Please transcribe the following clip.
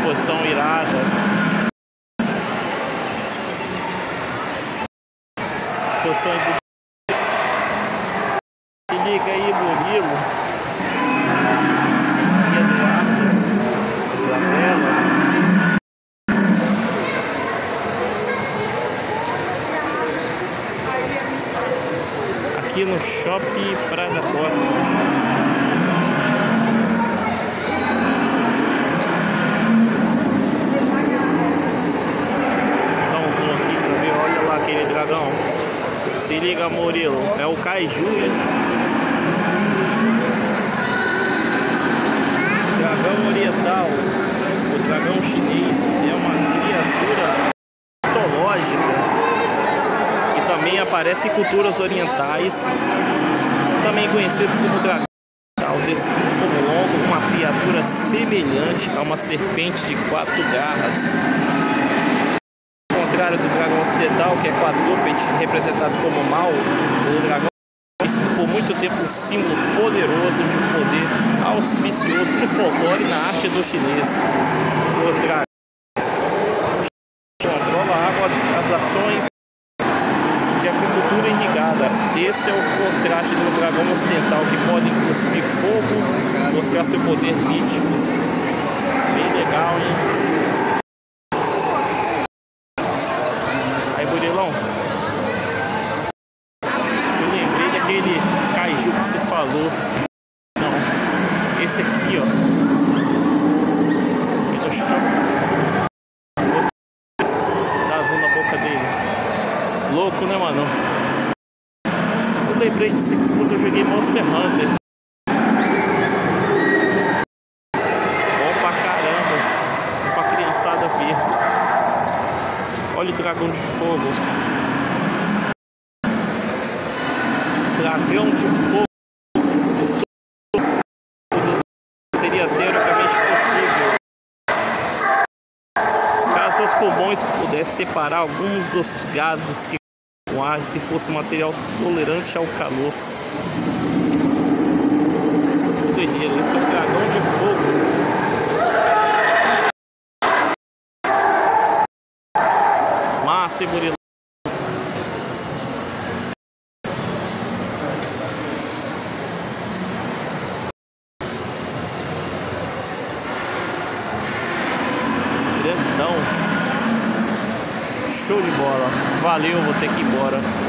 exposição irada. Exposições do... Se liga aí, Murilo, Eduardo, Isabela. Aqui no Shopping Praia da Costa. Dá um zoom aqui pra ver, olha lá aquele dragão. Se liga, Murilo, é o Kaiju, hein? Dragão oriental, o dragão chinês, é uma criatura mitológica que também aparece em culturas orientais, também conhecidos como dragão oriental, descrito como longo, uma criatura semelhante a uma serpente de 4 garras. Ao contrário do dragão ocidental, que é quadrúpede, representado como mal, o dragão é conhecido por muito tempo um símbolo poderoso de um poder auspicioso no folclore e na arte dos chineses. Os dragões controlam a água, as ações de agricultura irrigada. Esse é o contraste do dragão ocidental, que pode cuspir fogo, mostrar seu poder mítico. Bem legal, hein? Aí, Burilão, eu lembrei daquele Kaiju que você falou. Não, esse aqui, ó. Eu chamo. Dá zoom na boca dele. Louco, né, mano? Eu lembrei disso aqui quando eu joguei Monster Hunter. Bom pra caramba, pra criançada ver. Olha o dragão de fogo. Dragão de fogo. Seria teoricamente possível caso seus pulmões pudessem separar alguns dos gases que o ar, se fosse um material tolerante ao calor. Que doideira, esse é um dragão de fogo. Massa, Murilo. Grandão. Show de bola. Valeu, vou ter que ir embora.